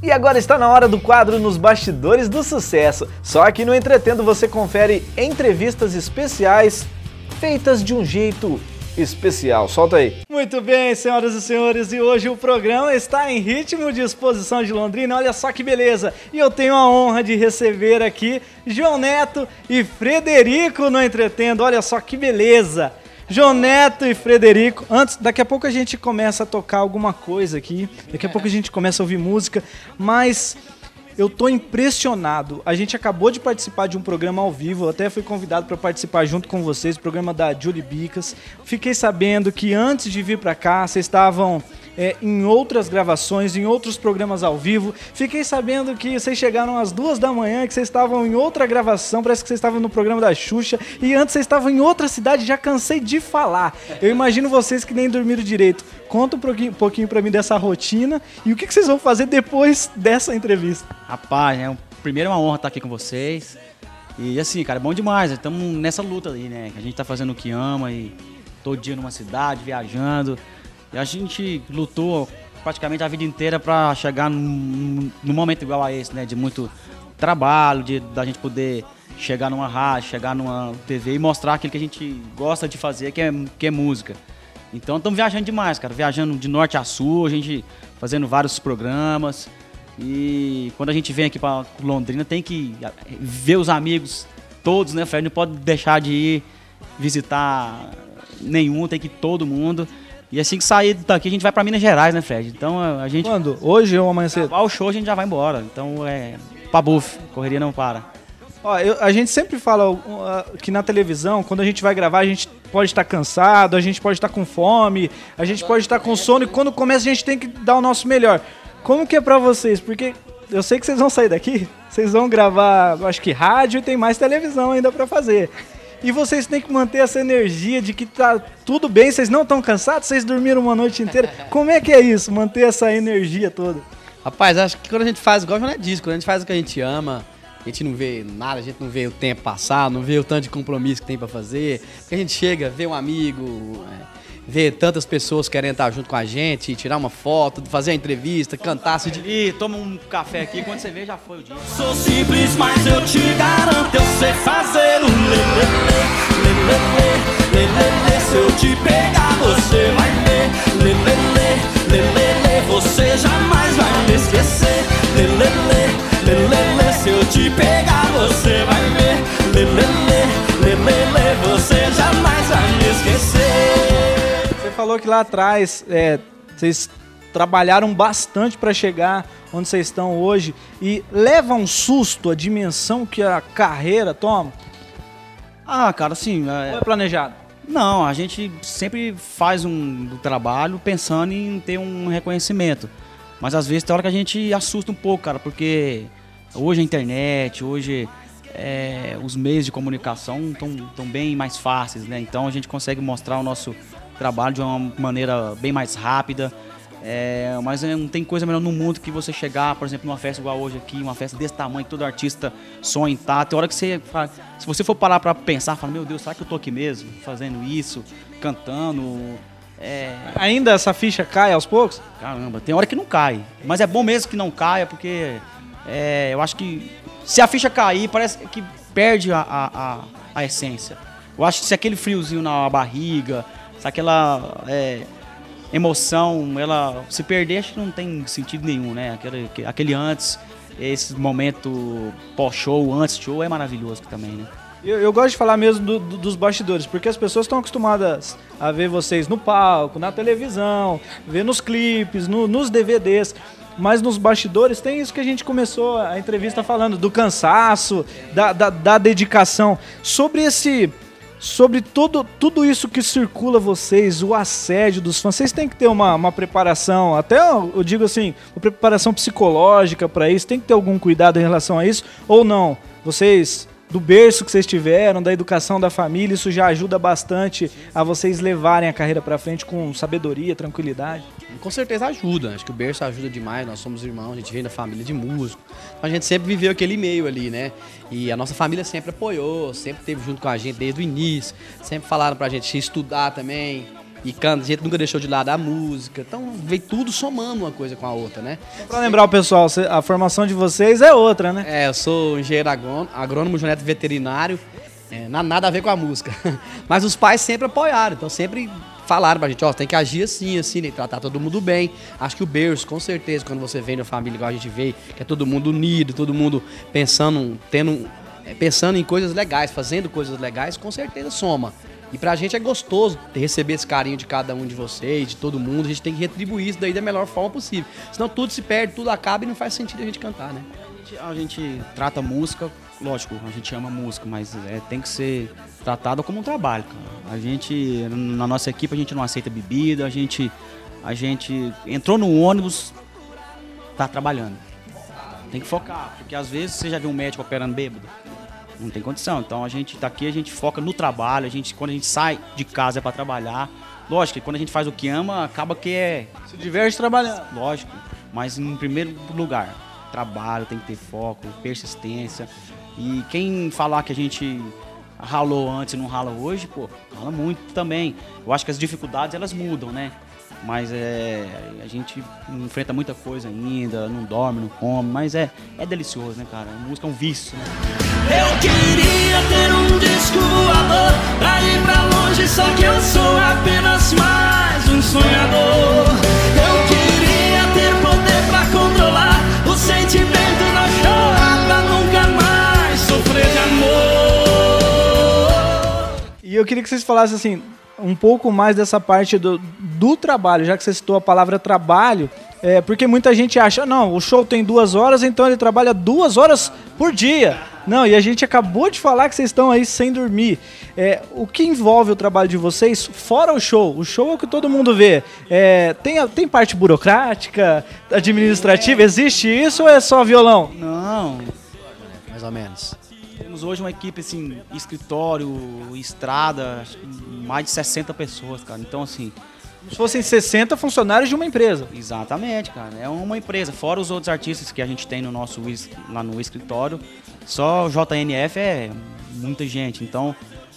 E agora está na hora do quadro Nos Bastidores do Sucesso. Só aqui no Entretendo você confere entrevistas especiais feitas de um jeito especial. Solta aí. Muito bem, senhoras e senhores, e hoje o programa está em ritmo de exposição de Londrina. Olha só que beleza. E eu tenho a honra de receber aqui João Neto e Frederico no Entretendo. Olha só que beleza. João Neto e Frederico. Daqui a pouco a gente começa a tocar alguma coisa aqui, daqui a pouco a gente começa a ouvir música, mas eu tô impressionado. A gente acabou de participar de um programa ao vivo, eu até fui convidado para participar junto com vocês, o programa da Julie Bicas. Fiquei sabendo que antes de vir para cá, vocês estavam em outras gravações, em outros programas ao vivo. Fiquei sabendo que vocês chegaram às 2 da manhã, que vocês estavam em outra gravação, parece que vocês estavam no programa da Xuxa, e antes vocês estavam em outra cidade, já cansei de falar. Eu imagino vocês que nem dormiram direito. Conta um pouquinho pra mim dessa rotina e o que vocês vão fazer depois dessa entrevista. Rapaz, primeiro é uma honra estar aqui com vocês. E assim, cara, é bom demais. Estamos nessa luta ali, né? A gente tá fazendo o que ama e todo dia numa cidade, viajando. E a gente lutou praticamente a vida inteira para chegar num momento igual a esse, né? De muito trabalho, da gente poder chegar numa rádio, chegar numa TV e mostrar aquilo que a gente gosta de fazer, que é música. Então estamos viajando demais, cara. Viajando de norte a sul, a gente fazendo vários programas. E quando a gente vem aqui para Londrina, tem que ver os amigos todos, né, Fred? Não pode deixar de ir visitar nenhum, tem que ir todo mundo. E assim que sair daqui, a gente vai pra Minas Gerais, né, Fred? Então a gente... Quando? Hoje ou amanhã cedo? Acabar o show, a gente já vai embora. Então pra buff, correria não para. Ó, a gente sempre fala que na televisão, quando a gente vai gravar, a gente pode estar cansado, a gente pode estar com fome, a gente pode estar com sono, e quando começa a gente tem que dar o nosso melhor. Como que é pra vocês? Porque eu sei que vocês vão sair daqui, vocês vão gravar, acho que rádio, e tem mais televisão ainda pra fazer. E vocês têm que manter essa energia de que tá tudo bem, vocês não estão cansados, vocês dormiram uma noite inteira. Como é que é isso, manter essa energia toda? Rapaz, acho que quando a gente faz, igual não é disso, quando a gente faz o que a gente ama, a gente não vê nada, a gente não vê o tempo passar, não vê o tanto de compromisso que tem pra fazer. Porque a gente chega, vê um amigo, vê tantas pessoas querendo estar junto com a gente, tirar uma foto, fazer uma entrevista, cantar, se divertir, toma um café aqui, quando você vê já foi o dia. Sou simples, mas eu te garanto, eu sei fazer um lelele, lelele, lelele. Se eu te pegar, você vai ver, lelele, lelele. Você jamais vai me esquecer, lelele, lelele. Se eu te pegar, você vai ver, lelele, lelele. Você jamais vai me esquecer. Você falou que lá atrás vocês trabalharam bastante para chegar onde vocês estão hoje, e leva um susto a dimensão que a carreira toma? Ah, cara, assim... Ou é planejado? Não, a gente sempre faz um trabalho pensando em ter um reconhecimento. Mas às vezes tem hora que a gente assusta um pouco, cara, porque hoje a internet, hoje os meios de comunicação estão bem mais fáceis, né? Então a gente consegue mostrar o nosso trabalho de uma maneira bem mais rápida. Mas não tem coisa melhor no mundo que você chegar, por exemplo, numa festa igual hoje aqui, uma festa desse tamanho, que todo artista sonha em estar. Tem hora que você fala, se você for parar pra pensar, fala, meu Deus, será que eu tô aqui mesmo, fazendo isso, cantando? Ainda essa ficha cai aos poucos? Caramba, tem hora que não cai. Mas é bom mesmo que não caia, porque eu acho que se a ficha cair, parece que perde a essência. Eu acho que se aquele friozinho na barriga, se aquela... emoção, ela se perder, acho que não tem sentido nenhum, né? Aquele antes, esse momento pós-show, antes-show é maravilhoso também, né? Eu gosto de falar mesmo dos bastidores, porque as pessoas estão acostumadas a ver vocês no palco, na televisão, ver nos clipes, nos DVDs, mas nos bastidores tem isso que a gente começou a entrevista falando, do cansaço, da dedicação. Sobre tudo isso que circula vocês, o assédio dos fãs, vocês têm que ter uma preparação, até eu digo assim, uma preparação psicológica para isso, tem que ter algum cuidado em relação a isso, ou não? Vocês, do berço que vocês tiveram, da educação da família, isso já ajuda bastante a vocês levarem a carreira para frente com sabedoria, tranquilidade? Com certeza ajuda, acho que o berço ajuda demais, nós somos irmãos, a gente vem da família de músico, a gente sempre viveu aquele meio ali, né? E a nossa família sempre apoiou, sempre esteve junto com a gente desde o início, sempre falaram pra gente estudar também. E canta, a gente nunca deixou de lado a música. Então veio tudo somando uma coisa com a outra, né? Pra lembrar o pessoal, a formação de vocês é outra, né? Eu sou engenheiro agrônomo, genético veterinário. Nada a ver com a música. Mas os pais sempre apoiaram, então sempre falaram pra gente, tem que agir assim, tem que tratar todo mundo bem. Acho que o berço, com certeza, quando você vem na família igual a gente veio, que é todo mundo unido, todo mundo pensando em coisas legais, fazendo coisas legais, com certeza soma. E pra gente é gostoso receber esse carinho de cada um de vocês, de todo mundo. A gente tem que retribuir isso daí da melhor forma possível. Senão tudo se perde, tudo acaba e não faz sentido a gente cantar, né? A gente trata a música, lógico, a gente ama música, mas tem que ser tratada como um trabalho, cara. A gente, na nossa equipe, a gente não aceita bebida, a gente entrou no ônibus, tá trabalhando. Tem que focar, porque às vezes você já viu um médico operando bêbado, não tem condição. Então a gente tá aqui, a gente foca no trabalho, quando a gente sai de casa é pra trabalhar. Lógico que quando a gente faz o que ama, acaba que se diverte trabalhando. Lógico, mas em primeiro lugar, trabalho, tem que ter foco, persistência. E quem falar que a gente ralou antes e não rala hoje, rala muito também. Eu acho que as dificuldades, elas mudam, né? Mas a gente enfrenta muita coisa ainda, não dorme, não come, mas é delicioso, né, cara? A música é um vício, né? Eu queria ter um disco voador pra ir pra longe, só que eu sou apenas mais um sonhador. Eu queria ter poder pra controlar o sentimento, não chorar pra nunca mais sofrer de amor. E eu queria que vocês falassem assim, um pouco mais dessa parte do trabalho, já que você citou a palavra trabalho, porque muita gente acha, não, o show tem 2 horas, então ele trabalha 2 horas por dia. Não, e a gente acabou de falar que vocês estão aí sem dormir. O que envolve o trabalho de vocês, fora o show? O show é o que todo mundo vê. Tem parte burocrática, administrativa, existe isso ou é só violão? Não, Mais ou menos. temos hoje uma equipe, assim, escritório, estrada, acho que mais de 60 pessoas, cara. Então, assim... Se fossem 60 funcionários de uma empresa. Exatamente, cara. É uma empresa. Fora os outros artistas que a gente tem lá no escritório, só o JNF é muita gente. Então,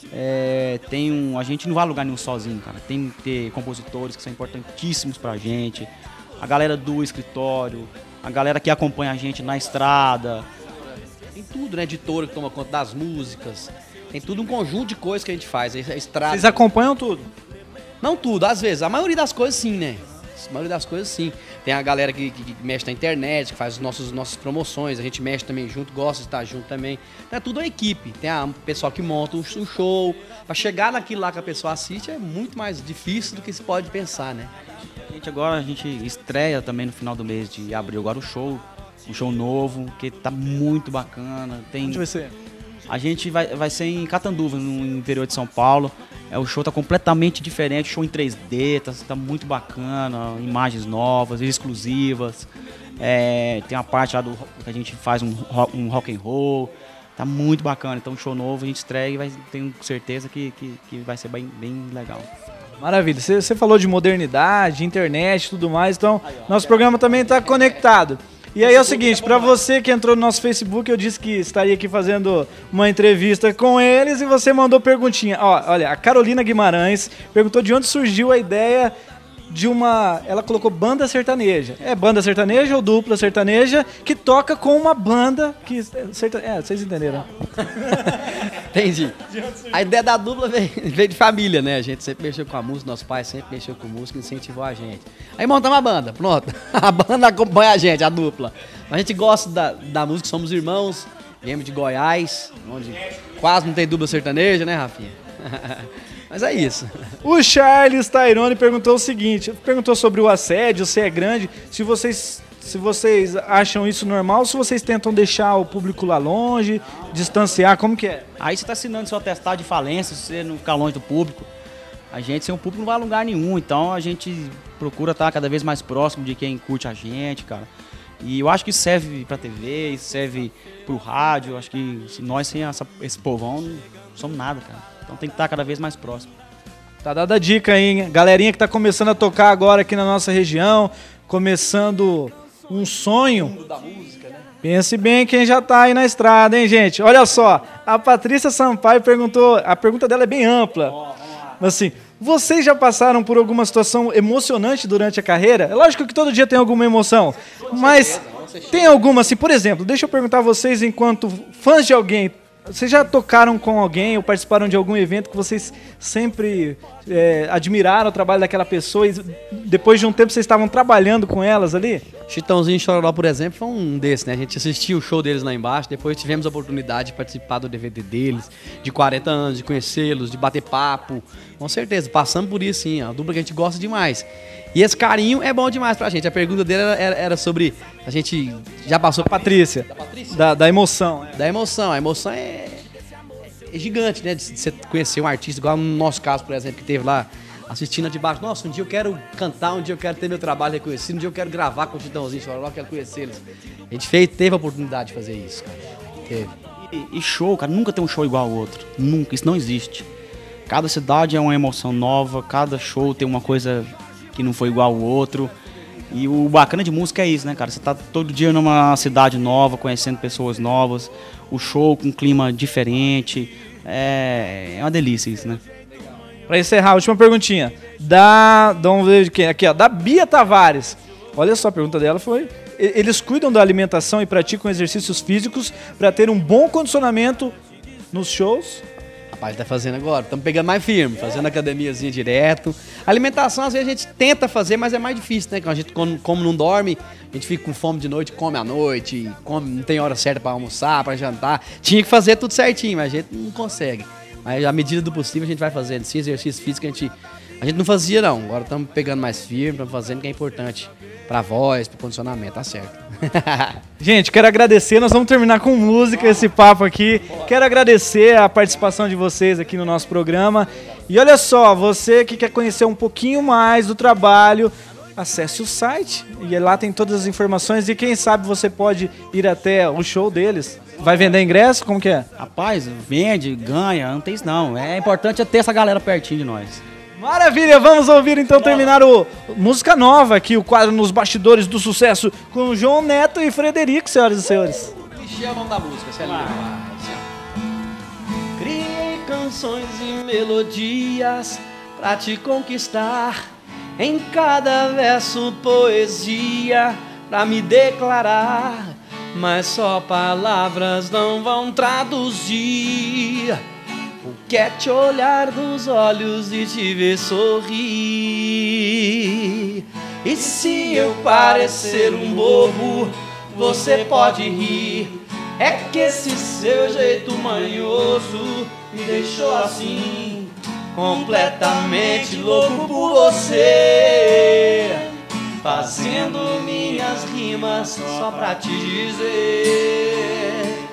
a gente não vai a lugar nenhum sozinho, cara. Tem que ter compositores que são importantíssimos pra gente. A galera do escritório, a galera que acompanha a gente na estrada. Tem tudo, né? Editora que toma conta das músicas. Tem tudo um conjunto de coisas que a gente faz. A estrada... Vocês acompanham tudo? Não tudo, às vezes. A maioria das coisas sim, né? A maioria das coisas sim. Tem a galera que mexe na internet, que faz nossas promoções. A gente mexe também junto, gosta de estar junto também. É tudo uma equipe. Tem o pessoal que monta o show. Pra chegar naquilo lá que a pessoa assiste é muito mais difícil do que se pode pensar, né? A gente estreia também no final do mês de abril agora um show novo, que tá muito bacana. Onde vai ser? A gente vai ser em Catanduva, no interior de São Paulo. O show tá completamente diferente, show em 3D, tá muito bacana, imagens novas, exclusivas. Tem a parte lá que a gente faz um rock and roll, tá muito bacana. Então, show novo, a gente estreia e tenho certeza que vai ser bem, bem legal. Maravilha. Você falou de modernidade, internet e tudo mais, então nosso programa também está conectado. E aí é o seguinte, para você que entrou no nosso Facebook, eu disse que estaria aqui fazendo uma entrevista com eles e você mandou perguntinha. Olha, a Carolina Guimarães perguntou de onde surgiu a ideia de ela colocou banda sertaneja. É banda sertaneja ou dupla sertaneja que toca com uma banda que... vocês entenderam. Entendi. A ideia da dupla veio de família, né? A gente sempre mexeu com a música, nosso pai sempre mexeu com música, incentivou a gente. Aí montamos a banda, pronto. A banda acompanha a gente, a dupla. A gente gosta da música, somos irmãos, viemos de Goiás, onde quase não tem dupla sertaneja, né, Rafinha? Mas é isso. O Charles Tairone perguntou o seguinte, perguntou sobre o assédio, se é grande, se vocês acham isso normal, se vocês tentam deixar o público lá longe, distanciar, como que é? Aí você tá assinando seu atestado de falência, se você não ficar longe do público. A gente, sem o público, não vai a lugar nenhum, então a gente procura estar cada vez mais próximo de quem curte a gente, cara. E eu acho que isso serve pra TV, isso serve pro rádio, eu acho que nós sem esse povão não somos nada, cara. Então tem que estar cada vez mais próximo. Tá dada a dica aí, hein? Galerinha que tá começando a tocar agora aqui na nossa região, começando um sonho. Da música, né? Pense bem quem já tá aí na estrada, hein, gente? Olha só, a Patrícia Sampaio perguntou, a pergunta dela é bem ampla. Assim, Vocês já passaram por alguma situação emocionante durante a carreira? É lógico que todo dia tem alguma emoção, mas tem alguma assim, por exemplo, deixa eu perguntar a vocês enquanto fãs de alguém, vocês já tocaram com alguém ou participaram de algum evento que vocês sempre admiraram o trabalho daquela pessoa e depois de um tempo vocês estavam trabalhando com elas ali? Chitãozinho e Chororó, por exemplo, foi um desses, né? A gente assistiu o show deles lá embaixo, depois tivemos a oportunidade de participar do DVD deles, de 40 anos, de conhecê-los, de bater papo. Com certeza, passamos por isso sim, a dupla que a gente gosta demais. E esse carinho é bom demais pra gente. A pergunta dele era sobre... A gente já passou... Patrícia. Da emoção. Da emoção. A emoção é gigante, né? De você conhecer um artista, igual no nosso caso, por exemplo, que teve lá assistindo de baixo. Nossa, um dia eu quero cantar, um dia eu quero ter meu trabalho reconhecido, um dia eu quero gravar com o Chitãozinho, Chororó, quero conhecê-los. A gente teve a oportunidade de fazer isso, cara. Teve. E show, cara, nunca tem um show igual ao outro. Nunca, isso não existe. Cada cidade é uma emoção nova, cada show tem uma coisa que não foi igual ao outro. E o bacana de música é isso, né, cara? Você tá todo dia numa cidade nova, conhecendo pessoas novas, o show com um clima diferente. É uma delícia isso, né? Pra encerrar, a última perguntinha. Vamos ver de quem? Aqui, ó, da Bia Tavares. Olha só, a pergunta dela foi... Eles cuidam da alimentação e praticam exercícios físicos para ter um bom condicionamento nos shows? Rapaz, tá fazendo agora. Estamos pegando mais firme, fazendo academiazinha direto. Alimentação, às vezes, a gente tenta fazer, mas é mais difícil, né? Quando a gente, como não dorme, a gente fica com fome de noite, come à noite, não tem hora certa para almoçar, para jantar. Tinha que fazer tudo certinho, mas a gente não consegue. Mas à medida do possível a gente vai fazendo. Esse exercício físico a gente não fazia não. Agora estamos pegando mais firme, estamos fazendo, que é importante pra voz, pro condicionamento, tá certo. Gente, quero agradecer, nós vamos terminar com música esse papo aqui. Quero agradecer a participação de vocês aqui no nosso programa. E olha só, você que quer conhecer um pouquinho mais do trabalho, acesse o site e lá tem todas as informações e quem sabe você pode ir até o show deles. Vai vender ingresso? Como que é? Rapaz, vende, ganha, não tem isso não. É importante ter essa galera pertinho de nós. Maravilha, vamos ouvir então terminar o música nova aqui, o quadro Nos Bastidores do Sucesso com João Neto e Frederico, senhoras e senhores. Clichê é o nome da música, você Criei canções e melodias pra te conquistar. Em cada verso poesia pra me declarar. Mas só palavras não vão traduzir o que é te olhar nos olhos e te ver sorrir. E se eu parecer um bobo, você pode rir. É que esse seu jeito manhoso me deixou assim, completamente louco por você, fazendo minhas rimas só pra te dizer.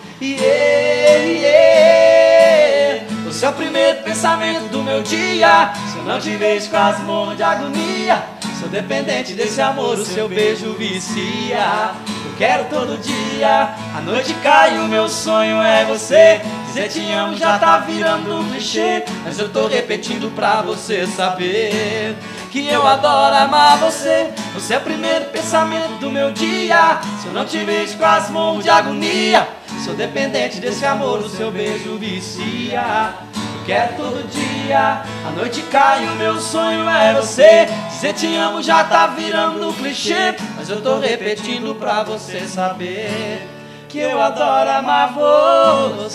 Você é o primeiro pensamento do meu dia. Se eu não te vejo quase morro de agonia. Sou dependente desse amor, o seu beijo vicia. Eu quero todo dia, a noite cai, o meu sonho é você. Dizer te amo já tá virando um clichê, mas eu tô repetindo pra você saber que eu adoro amar você. Você é o primeiro pensamento do meu dia. Se eu não te vejo quase morro de agonia. Sou dependente desse amor, o seu beijo vicia. Eu quero todo dia, a noite cai, o meu sonho é você. Dizer te amo já tá virando um clichê, mas eu tô repetindo pra você saber que eu adoro amar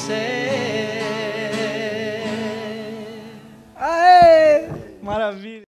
você. Aê! Maravilha!